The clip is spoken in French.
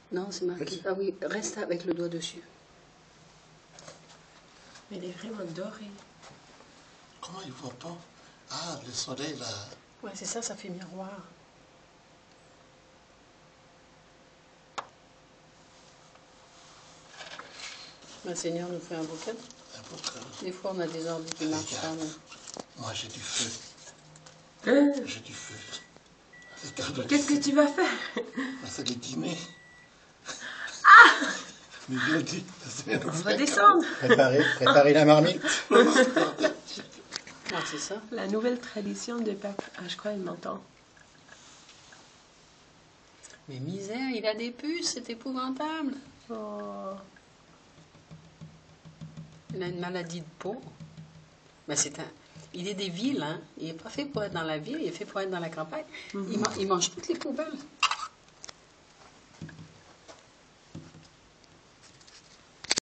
Non, c'est marqué. Ah oui, reste avec le doigt dessus. Mais il est vraiment doré. Comment il voit pas? Ah, le soleil, là. Ouais, c'est ça, ça fait miroir. Le Seigneur nous fait un bouquet. Un bouquet. Des fois, on a des ordres qui ne marchent pas. Mais... Moi, j'ai du feu. Hein? J'ai du feu. Regarde. Qu'est-ce que tu vas faire? C'est le dîner. Ah! Mais bien dit. On va descendre. Préparer la marmite. Ah, c'est ça. La nouvelle tradition de Pâques. Ah, je crois qu'il m'entend. Mais misère, il a des puces, c'est épouvantable. Oh. Il a une maladie de peau. Mais il est des villes, hein. Il n'est pas fait pour être dans la ville, il est fait pour être dans la campagne. Il mange toutes les poubelles.